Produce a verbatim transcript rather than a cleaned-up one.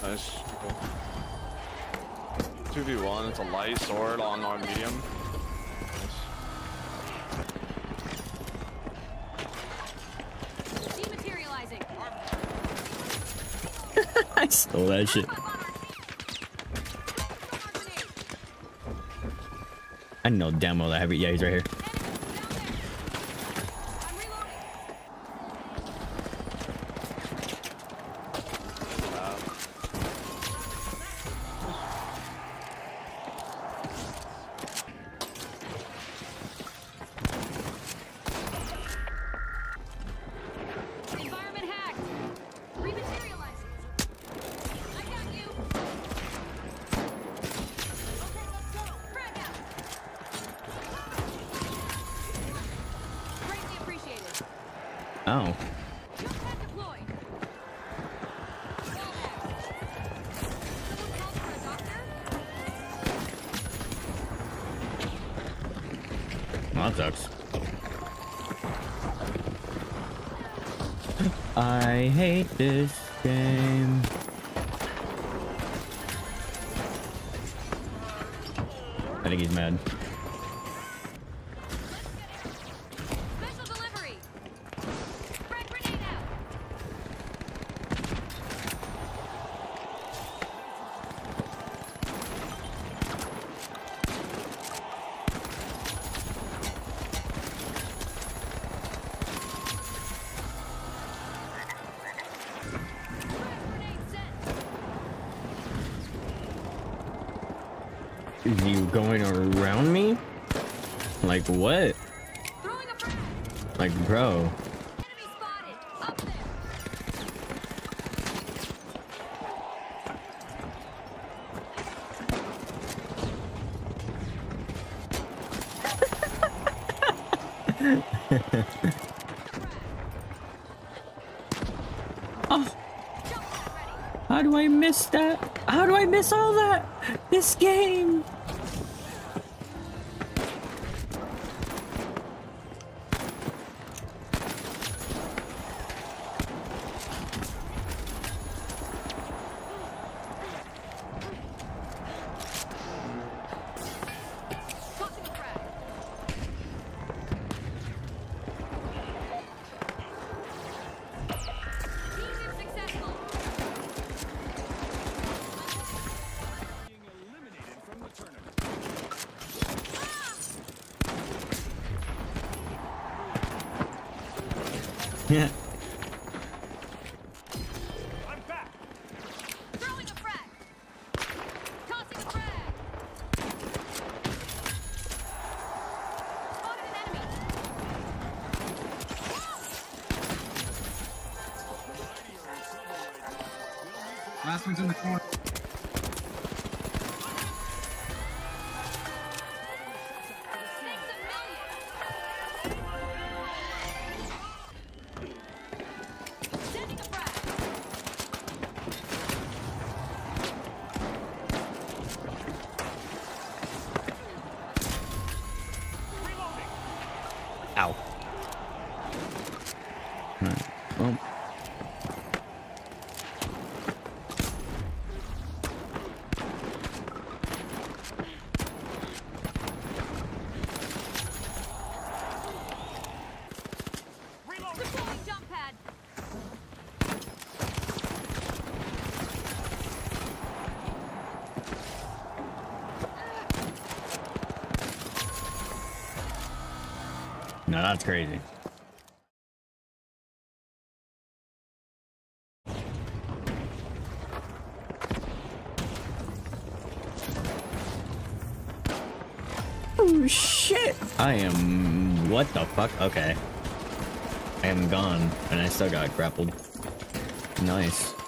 Nice. Cool. two v one, it's a light sword on our medium. Dematerializing. I stole that shit. I know damn well that heavy. Yeah, he's right here. Oh. Well, that sucks. I hate this game. I think he's mad. Is you going around me? Like what? Like bro. Oh. How do I miss that? How do I miss all that? This game. Yeah. I'm back. Throwing a frag. Tossing a frag. Spotted an enemy. Last one's in the corner. Ow. Right. Well. Deploying jump pad. No, that's crazy. Oh shit! I am... What the fuck? Okay. I am gone, and I still got grappled. Nice.